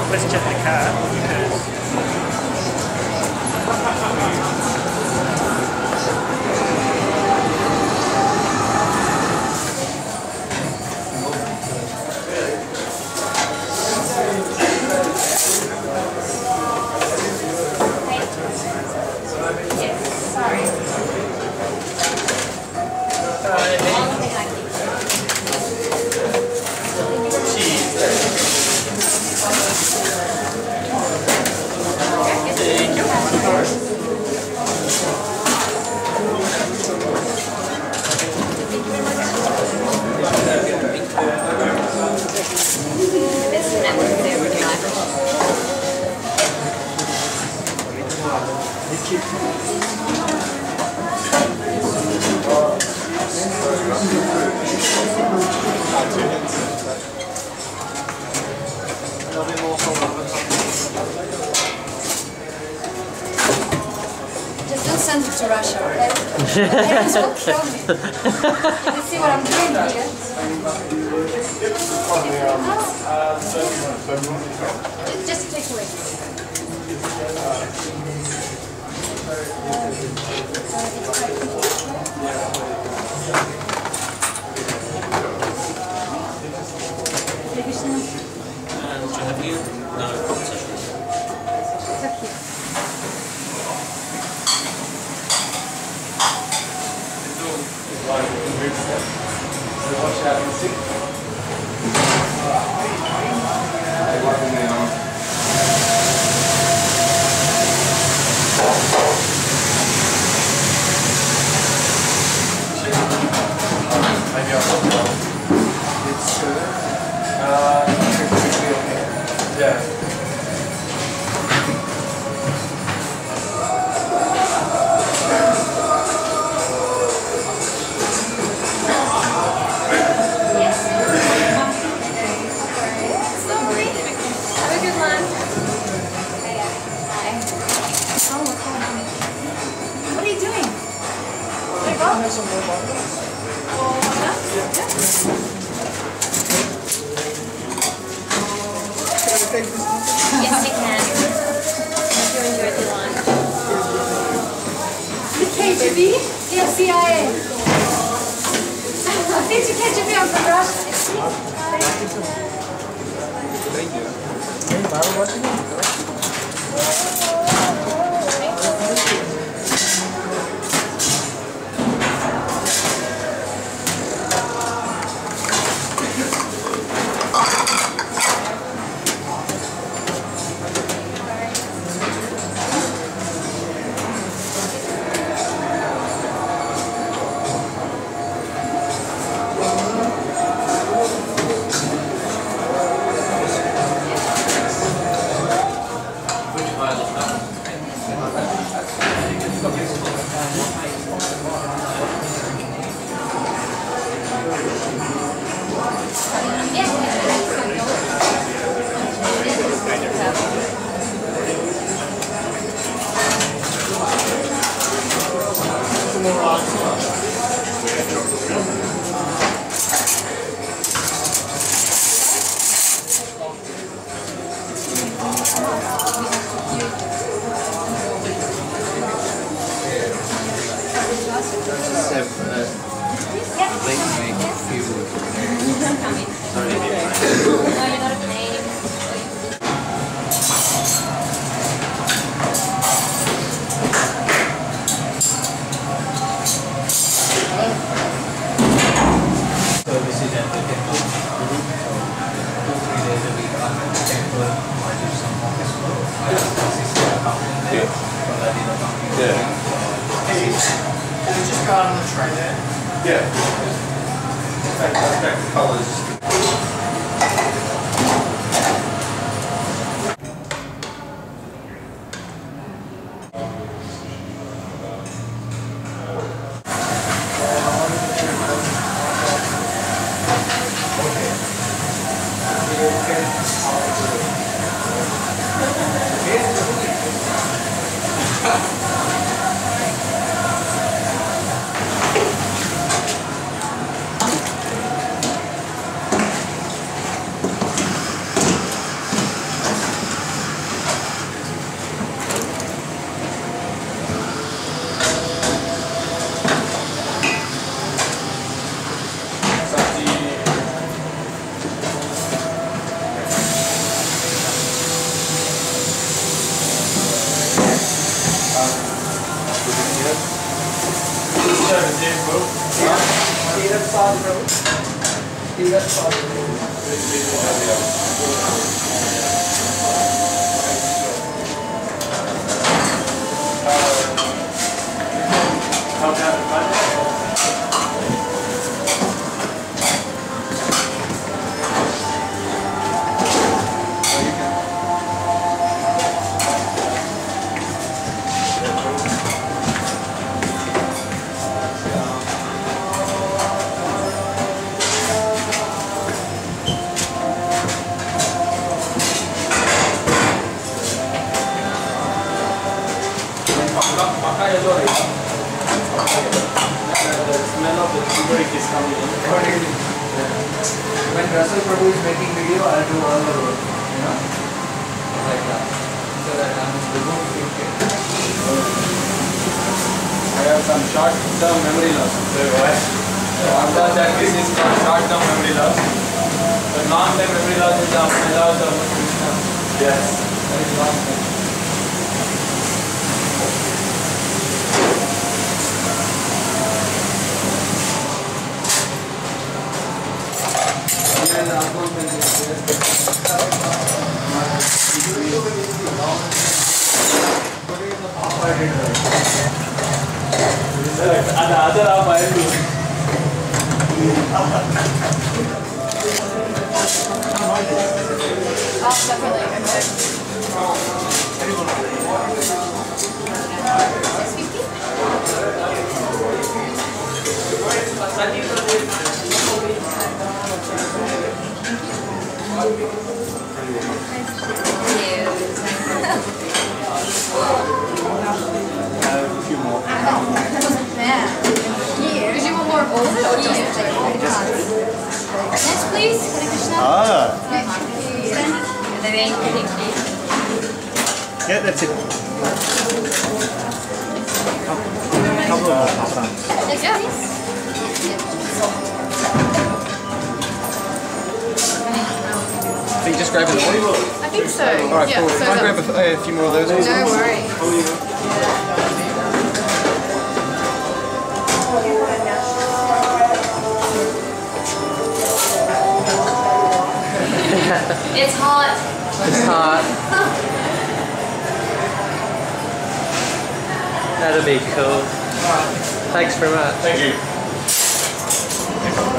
Let's check the car. Just don't send it to Russia, okay? Parents will kill me. You see what I'm doing here? Just take away. Have you? No, competition. Watch out and see. Maybe I'll put it on. It's okay. Yeah. Yes, you can. If you enjoyed the lunch. The KGB? Yes, CIA. Did you KGB? I'm from Russia. Thank you. When Russell Prabhu is making video, I'll do all the work, you know, like that, so that I'm removed. I have some short-term memory loss. After that case is short-term memory loss. The long-term memory loss is without the Krishna. Yes. That is long-term. And the other half I will do. A few more. Because you want more of all of it or just next, please. Hare Krishna. Yeah, that's it. Couple of more pop-ups. Next, please. So you just grab an oil? I think so. Alright, cool. Can I grab a few more of those? No worries. It's hot. It's hot. That'll be cool. Thanks very much. Thank you.